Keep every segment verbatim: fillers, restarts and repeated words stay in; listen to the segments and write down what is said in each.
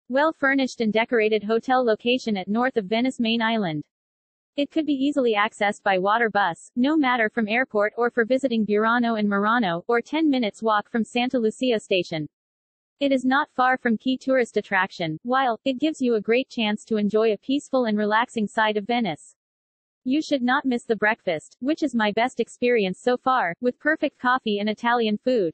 Well-furnished and decorated hotel location at north of Venice main island. It could be easily accessed by water bus, no matter from airport or for visiting Burano and Murano, or ten minutes walk from Santa Lucia station. It is not far from key tourist attraction, while it gives you a great chance to enjoy a peaceful and relaxing side of Venice. You should not miss the breakfast, which is my best experience so far, with perfect coffee and Italian food.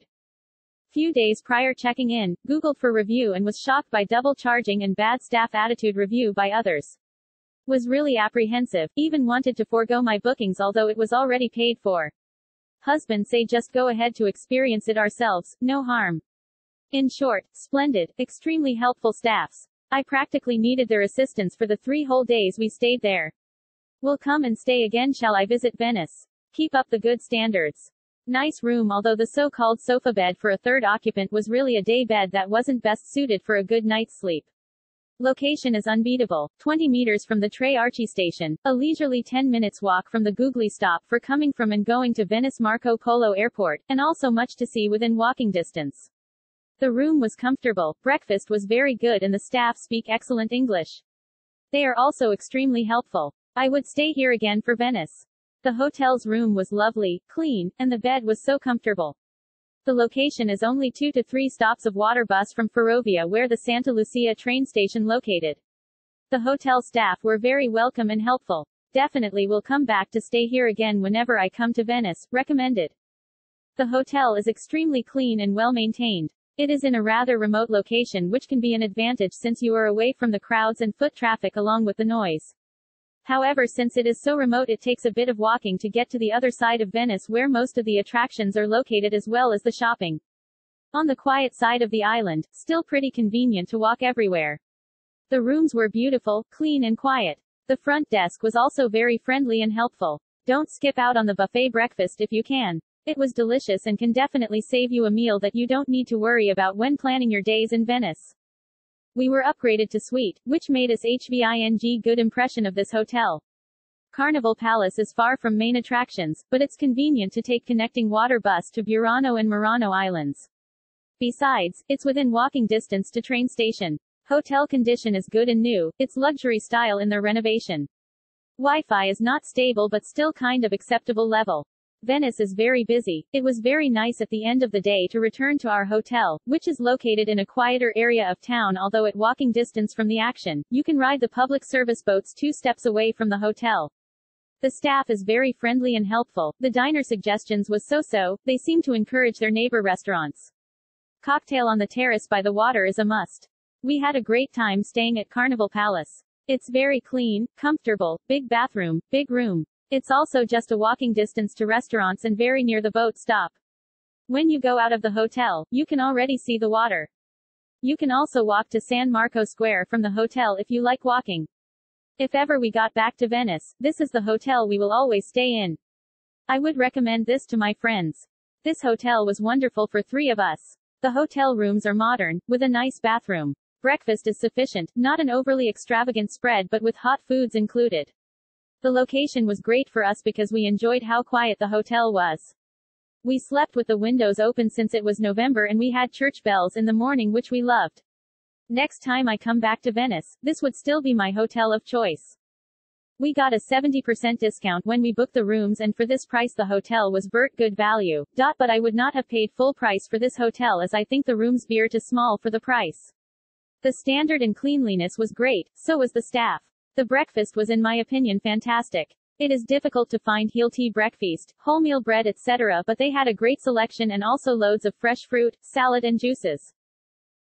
Few days prior checking in, Googled for review and was shocked by double charging and bad staff attitude review by others. Was really apprehensive, even wanted to forego my bookings although it was already paid for. Husband say just go ahead to experience it ourselves, no harm. In short, splendid, extremely helpful staffs. I practically needed their assistance for the three whole days we stayed there. Will come and stay again. Shall I visit Venice? Keep up the good standards. Nice room, although the so-called sofa bed for a third occupant was really a day bed that wasn't best suited for a good night's sleep. Location is unbeatable, twenty meters from the Tre Archi station, a leisurely ten minutes walk from the Googly stop for coming from and going to Venice Marco Polo Airport, and also much to see within walking distance. The room was comfortable, breakfast was very good and the staff speak excellent English. They are also extremely helpful. I would stay here again for Venice. The hotel's room was lovely, clean, and the bed was so comfortable. The location is only two to three stops of water bus from Ferrovia where the Santa Lucia train station located. The hotel staff were very welcome and helpful. Definitely will come back to stay here again whenever I come to Venice, recommended. The hotel is extremely clean and well maintained. It is in a rather remote location which can be an advantage since you are away from the crowds and foot traffic along with the noise. However, since it is so remote it takes a bit of walking to get to the other side of Venice where most of the attractions are located as well as the shopping. On the quiet side of the island, still pretty convenient to walk everywhere. The rooms were beautiful, clean and quiet. The front desk was also very friendly and helpful. Don't skip out on the buffet breakfast if you can. It was delicious and can definitely save you a meal that you don't need to worry about when planning your days in Venice. We were upgraded to suite, which made us having good impression of this hotel. Carnival Palace is far from main attractions, but it's convenient to take connecting water bus to Burano and Murano Islands. Besides, it's within walking distance to train station. Hotel condition is good and new, it's luxury style in their renovation. Wi-Fi is not stable but still kind of acceptable level. Venice is very busy. It was very nice at the end of the day to return to our hotel, which is located in a quieter area of town although at walking distance from the action. You can ride the public service boats two steps away from the hotel. The staff is very friendly and helpful. The diner suggestions was so-so, they seem to encourage their neighbor restaurants. Cocktail on the terrace by the water is a must. We had a great time staying at Carnival Palace. It's very clean, comfortable, big bathroom, big room. It's also just a walking distance to restaurants and very near the boat stop. When you go out of the hotel, you can already see the water. You can also walk to San Marco Square from the hotel if you like walking. If ever we got back to Venice, this is the hotel we will always stay in. I would recommend this to my friends. This hotel was wonderful for three of us. The hotel rooms are modern, with a nice bathroom. Breakfast is sufficient, not an overly extravagant spread but with hot foods included. The location was great for us because we enjoyed how quiet the hotel was. We slept with the windows open since it was November and we had church bells in the morning which we loved. Next time I come back to Venice, this would still be my hotel of choice. We got a seventy percent discount when we booked the rooms and for this price the hotel was vert good value. Dot, but I would not have paid full price for this hotel as I think the rooms veer too small for the price. The standard and cleanliness was great, so was the staff. The breakfast was in my opinion fantastic. It is difficult to find heel tea breakfast, wholemeal bread et cetera but they had a great selection and also loads of fresh fruit, salad and juices.